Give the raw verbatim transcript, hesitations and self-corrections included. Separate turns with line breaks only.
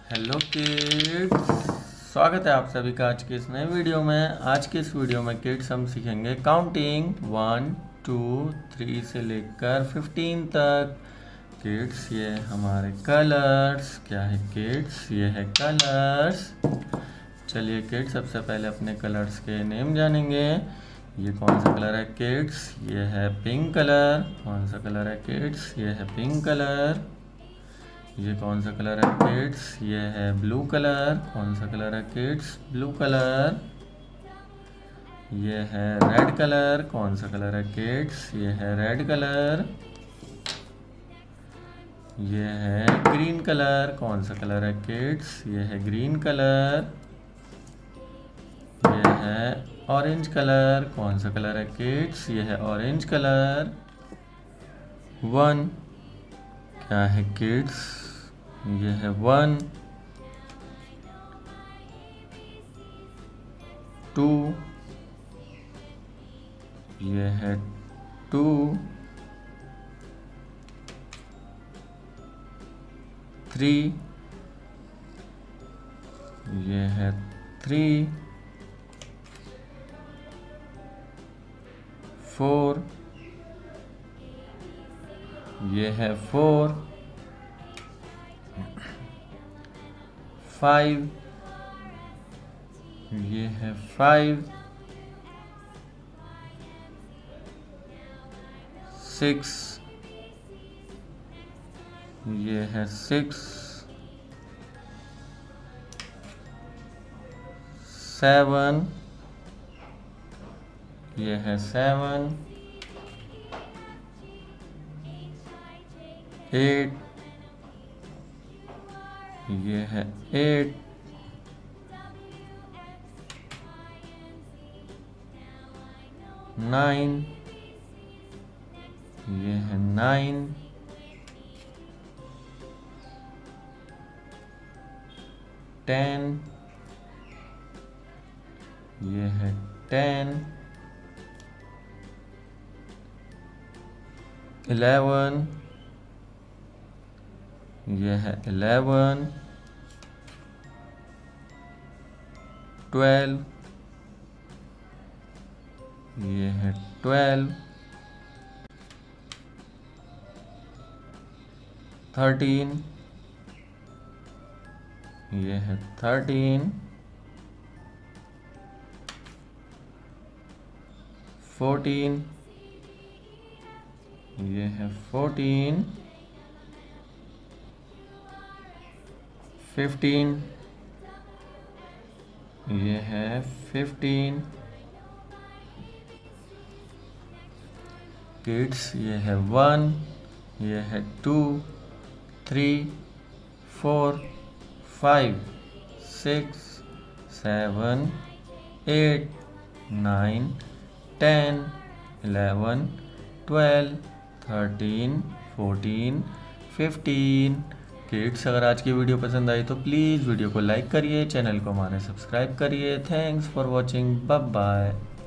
Hello kids, स्वागत है आप सभी का आज के इस नए वीडियो में। आज के इस वीडियो में किड्स हम सीखेंगे काउंटिंग वन टू थ्री से लेकर फिफ्टीन तक। किड्स ये हमारे कलर्स क्या है किड्स, ये है कलर्स। चलिए किड्स सबसे पहले अपने कलर्स के नेम जानेंगे। ये कौन सा कलर है किड्स, ये है पिंक कलर। कौन सा कलर है किड्स, ये है पिंक कलर। ये कौन सा कलर है किड्स, ये है ब्लू कलर। कौन सा कलर है किड्स, ब्लू कलर। ये है रेड कलर। कौन सा कलर है किड्स, ये है रेड कलर। ये है ग्रीन कलर। कौन सा कलर है किड्स, ये है ग्रीन कलर। ये है ऑरेंज कलर। कौन सा कलर है किड्स, ये है ऑरेंज कलर। वन क्या है किड्स, ये है वन। टू ये है टू। थ्री ये है थ्री। फोर ये है फोर। फाइव ये है फाइव। सिक्स ये है सिक्स। सेवन ये है सेवन। एट ये है एट। नाइन ये है नाइन। टेन ये है टेन। इलेवन ये है इलेवन। ट्वेल्व ये है ट्वेल्व। थर्टीन ये है थर्टीन। फोर्टीन ये है फोर्टीन। फिफ्टीन ये है फिफ्टीन। किड्स ये है वन, ये है two, three, four, five, six, seven, eight, nine, ten, eleven, twelve, thirteen, fourteen, fifteen. Kids अगर आज की वीडियो पसंद आई तो प्लीज़ वीडियो को लाइक करिए, चैनल को हमारे सब्सक्राइब करिए। Thanks for watching, bye bye.